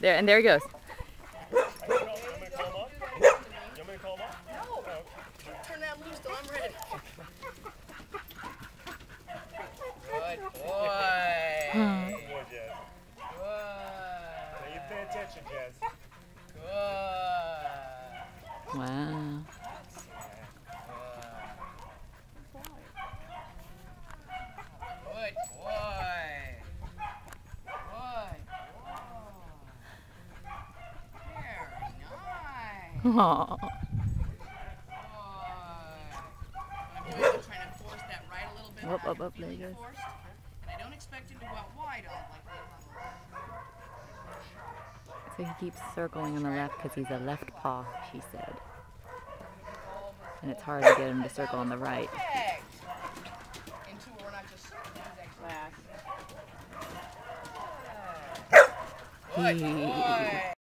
There, and there he goes. You want me to call him up? You want me to call him up? No. Turn that loose till I'm ready. Good boy. Good boy, Jazz. Good. Now you pay attention, Jazz. Good. Wow. Good boy. Good. Very nice. Aww. Good. I'm doing is trying to force that right a little bit. Up, there he goes. Forced, and I don't expect him to go out wide on it like that. So he keeps circling on the left because he's a left paw, she said. And it's hard to get him to circle on the right. Into we're not just He Good boy.